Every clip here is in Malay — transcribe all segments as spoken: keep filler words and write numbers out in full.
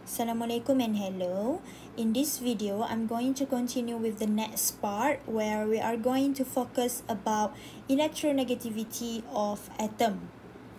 Assalamualaikum and hello. In this video, I'm going to continue with the next part where we are going to focus about electronegativity of atom.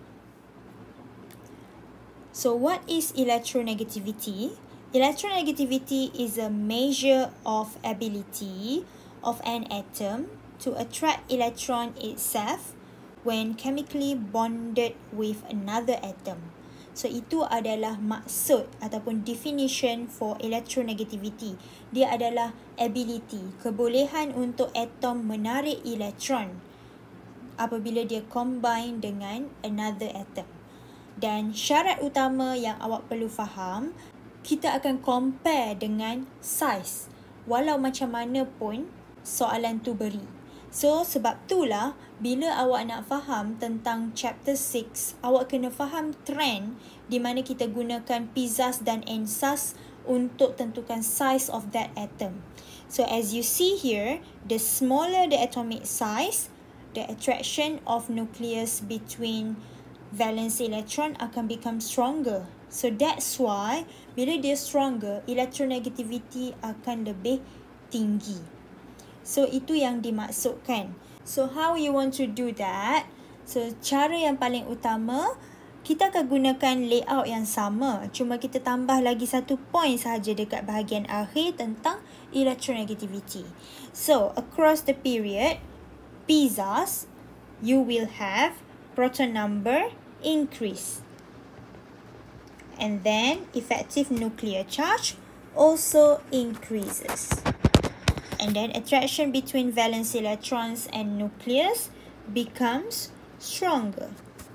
So what is electronegativity? Electronegativity is a measure of ability of an atom to attract electron itself when chemically bonded with another atom. So, itu adalah maksud ataupun definition for electronegativity. Dia adalah ability, kebolehan untuk atom menarik elektron apabila dia combine dengan another atom. Dan syarat utama yang awak perlu faham, kita akan compare dengan size. Walau macam mana pun soalan tu beri. So, sebab itulah bila awak nak faham tentang chapter six, awak kena faham trend di mana kita gunakan pisas dan ensas untuk tentukan size of that atom. So, as you see here, the smaller the atomic size, the attraction of nucleus between valence electron akan become stronger. So, that's why bila dia stronger, electronegativity akan lebih tinggi. So, itu yang dimaksudkan. So, how you want to do that? So, cara yang paling utama, kita akan gunakan layout yang sama. Cuma kita tambah lagi satu point sahaja dekat bahagian akhir tentang electronegativity. So, across the period, pisas, you will have proton number increase. And then, effective nuclear charge also increases. And then attraction between valence electrons and nucleus becomes stronger.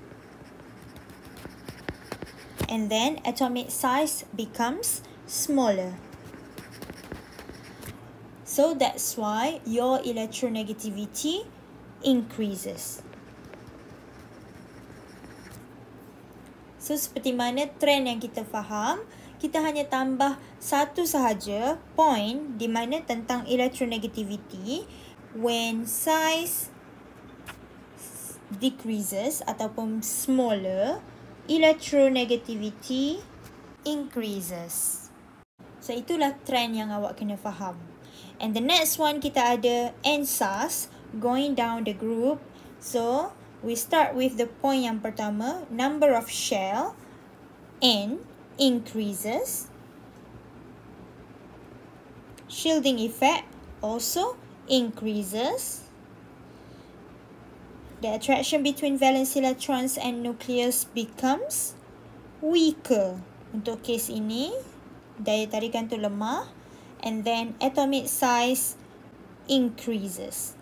And then atomic size becomes smaller. So that's why your electronegativity increases. So seperti mana trend yang kita faham, kita hanya tambah satu sahaja point di mana tentang electronegativity. When size decreases ataupun smaller, electronegativity increases. So itulah trend yang awak kena faham. And the next one kita ada ensas going down the group. So we start with the point yang pertama, number of shell N increases. Shielding effect also increases. The attraction between valence electrons and nucleus becomes weaker. Untuk kes ini, daya tarikan tu lemah. And then atomic size increases.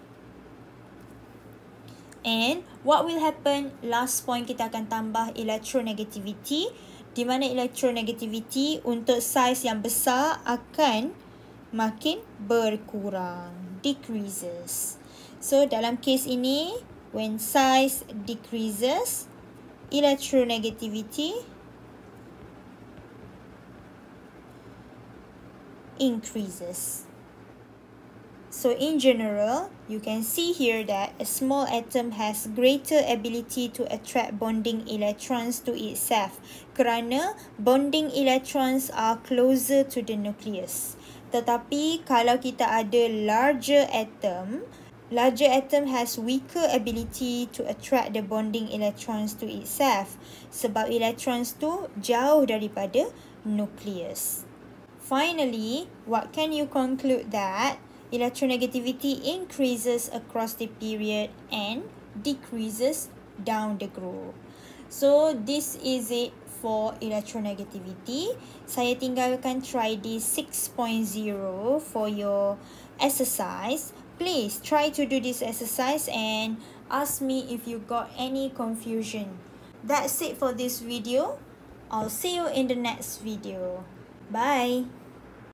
And what will happen? Last point kita akan tambah electronegativity, di mana electronegativity untuk size yang besar akan makin berkurang, decreases. So dalam kes ini, when size decreases, electronegativity increases. So in general, you can see here that a small atom has greater ability to attract bonding electrons to itself kerana bonding electrons are closer to the nucleus. Tetapi kalau kita ada larger atom, larger atom has weaker ability to attract the bonding electrons to itself sebab electrons tu jauh daripada nucleus. Finally, what can you conclude that electronegativity increases across the period and decreases down the group. So, this is it for electronegativity. Saya tinggalkan try this six point zero for your exercise. Please try to do this exercise and ask me if you got any confusion. That's it for this video. I'll see you in the next video. Bye.